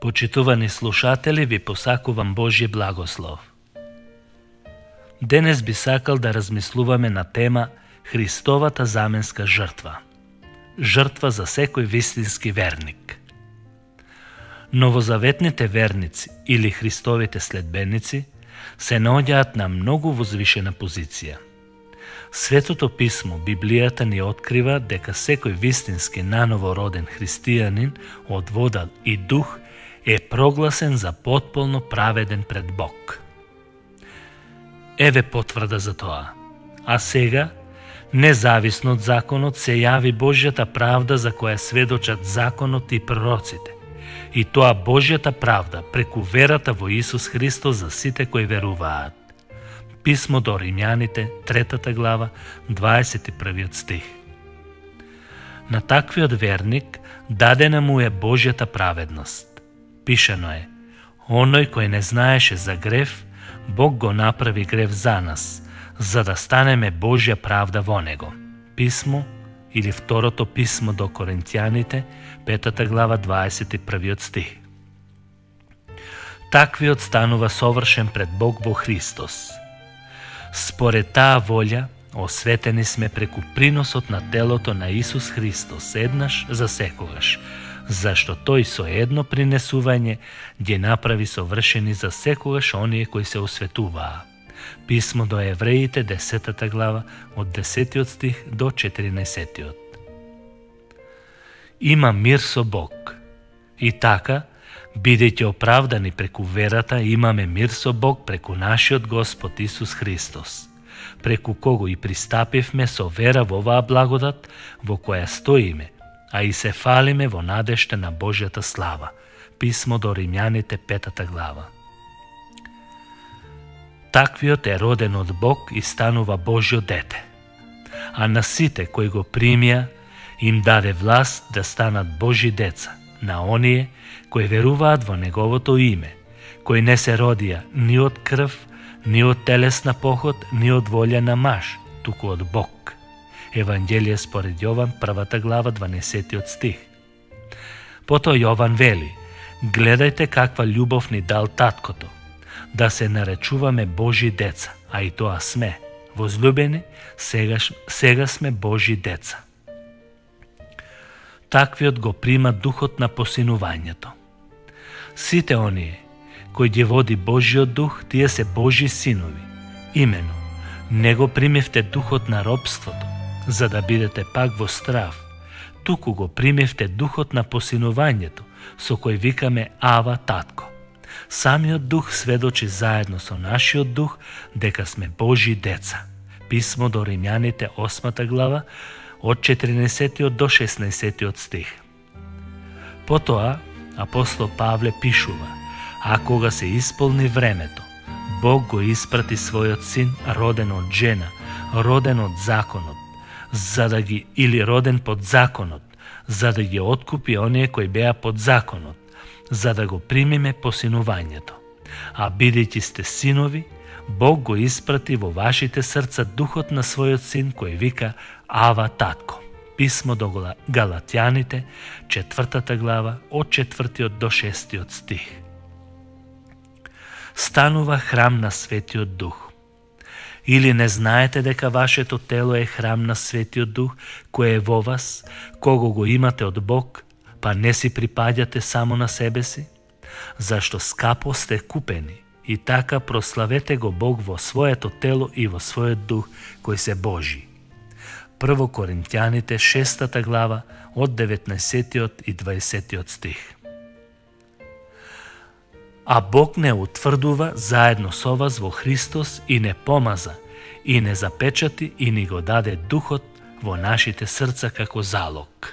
Почитувани слушатели, ви посакувам Божји благослов. Денес би сакал да размислуваме на тема Христовата заменска жртва. Жртва за секој вистински верник. Новозаветните верници или Христовите следбеници се наоѓаат на многу возвишена позиција. Светото писмо, Библијата, ни открива дека секој вистински наново роден христијанин од вода и дух е прогласен за потполно праведен пред Бог. Еве потврда за тоа. А сега, независно од законот, се јави Божјата правда за која сведочат законот и пророците. И тоа Божјата правда преку верата во Исус Христос за сите кои веруваат. Писмо до Римјаните, 3 глава, 21 стих. На таквиот верник дадена му е Божјата праведност. Пишано е: оној кој не знаеше за грев, Бог го направи грев за нас, за да станеме Божја правда во него. Писмо или второто писмо до Коринтијаните, 5 глава, 21 стих. Таквиот станува совршен пред Бог во Христос. Според таа волја, осветени сме преку приносот на телото на Исус Христос еднаш за секогаш, зашто тој со едно принесување ги направи совршени за секогаш оние кои се осветуваа. Писмо до Евреите, 10 глава, од 10 стих до 14. Има мир со Бог. И така, бидејќи оправдани преку верата, имаме мир со Бог преку нашиот Господ Исус Христос, преку кого и пристапивме со вера во оваа благодат во која стоиме, а и се фалиме во надежта на Божјата слава. Писмо до Римјаните, 5 глава. Таквиот е роден од Бог и станува Божјо дете. А на сите кои го примија, им даде власт да станат Божји деца, на оние кои веруваат во Неговото име, кои не се родија ни од крв, ни од телесна поход, ни од волја на маж, туку од Бог. Евангелие според Јован, 1 глава, 12 стих. Потоа Јован вели: гледајте каква љубов ни дал таткото, да се наречуваме Божји деца, а и тоа сме. Возлюбени, сега сме Божји деца. Таквиот го прима духот на посинувањето. Сите оние кои ги води Божјиот дух, тие се Божји синови. Имено, не го примевте духот на робството, за да бидете пак во страв, туку го примевте духот на посинувањето, со кој викаме Ава, татко. Самиот дух сведочи заедно со нашиот дух дека сме Божји деца. Писмо до Римјаните, 8 глава, од 14 до 16 стих. Потоа апостол Павле пишува: а кога се исполни времето, Бог го испрати својот син, роден од жена, роден од законот, или роден под законот, за да ги откупи оние кои беа под законот, за да го примиме посинувањето. А бидејќи сте синови, Бог го испрати во вашите срца духот на својот син, кој вика Ава, татко. Писмо до Галатјаните, 4 глава, од 4 до 6 стих. Станува храм на Светиот Дух. Или не знаете дека вашето тело е храм на Светиот Дух, кој е во вас, кого го имате од Бог, па не си припаѓате само на себе си? Зашто скапо сте купени, и така прославете го Бог во своето тело и во својот дух, кој се Божи. 1 Коринтијаните, 6 глава, од 19 и 20 стих. А Бог не утврдува заедно со вас во Христос и не помаза, и не запечати, и ни го даде духот во нашите срца како залог.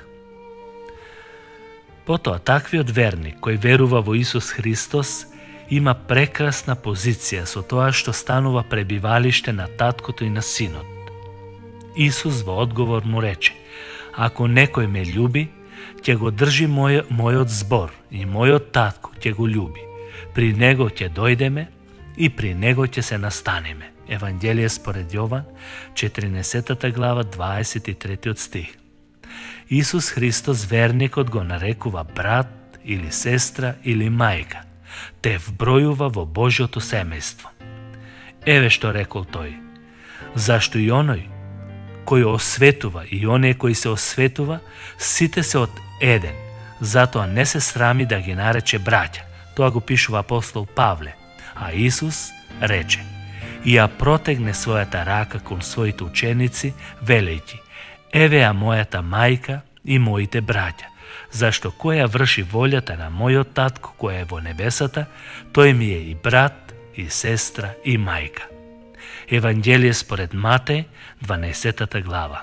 Потоа таквиот верник кој верува во Исус Христос има прекрасна позиција со тоа што станува пребивалиште на таткото и на синот. Исус во одговор му рече: ако некој ме љуби, ќе го држи мојот збор и мојот татко ќе го љуби. При него ќе дојдеме и при него ќе се настанеме. Евангелие според Јован, 14 глава, 23 стих. Исус Христос верникот го нарекува брат или сестра или мајка, те вбројува во Божјото семејство. Еве што рекол тој: зашто и оној кој осветува и оние кои се осветува, сите се од еден, затоа не се срами да ги нарече браќа. Тоа го пишува апостол Павле. А Исус рече и ја протегне својата рака кон своите ученици, велејќи: еве ја мојата мајка и моите браќа, зашто кој ја врши волјата на мојот татко кој е во небесата, тој ми е и брат, и сестра, и мајка. Евангелие според Матеј, 12 глава.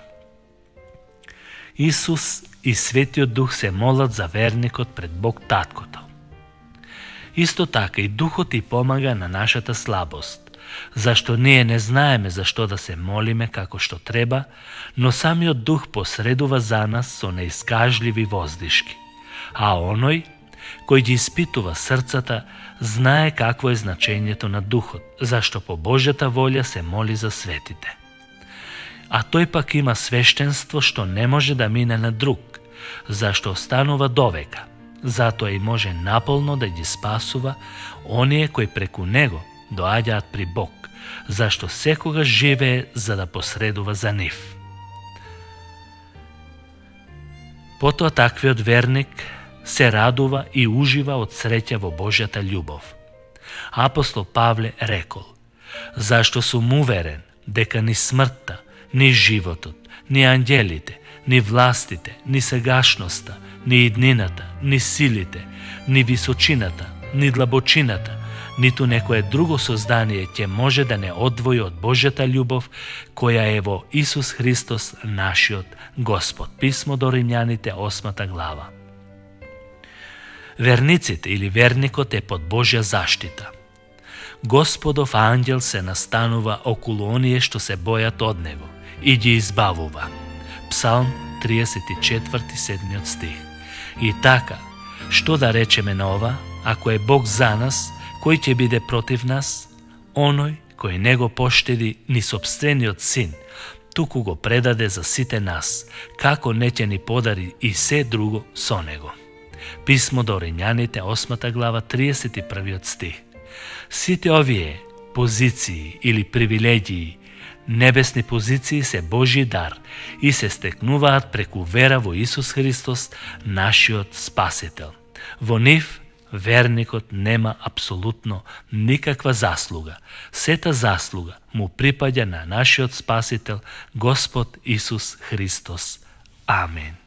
Исус и Светиот Дух се молат за верникот пред Бог Таткото. Исто така и Духот и помага на нашата слабост, зашто ние не знаеме за што да се молиме како што треба, но самиот Дух посредува за нас со неискажливи воздишки. А оној кој ги испитува срцата знае какво е значењето на Духот, зашто по Божјата волја се моли за светите. А тој пак има свештенство што не може да мине на друг, зашто останува довека. Затоа и може наполно да ги спасува оние кои преку него доаѓаат при Бог, зашто секогаш живее за да посредува за нив. Потоа таквиот верник се радува и ужива од среќа во Божјата љубов. Апостол Павле рекол: зашто сум уверен дека ни смртта, ни животот, ни ангелите, ни властите, ни сегашноста, ни иднината, ни силите, ни височината, ни длабочината, ниту некое друго создание ќе може да не одвои од Божјата љубов која е во Исус Христос нашиот Господ. Писмо до Римјаните, 8 глава. Верниците или верникот е под Божја заштита. Господов ангел се настанува околу оние што се бојат од него и ги избавува. Псалм 34, 7 стих. И така, што да речеме на ова? Ако е Бог за нас, кој ќе биде против нас? Оној кој не го поштеди ни сопствениот син, туку го предаде за сите нас, како не ќе ни подари и се друго со него. Писмо до Римјаните, 8 глава, 31 стих. Сите овие позиции или привилегии, небесни позиции се Божји дар и се стекнуваат преку вера во Исус Христос, нашиот Спасител. Во нив верникот нема апсолутно никаква заслуга. Сета заслуга му припаѓа на нашиот Спасител, Господ Исус Христос. Амен.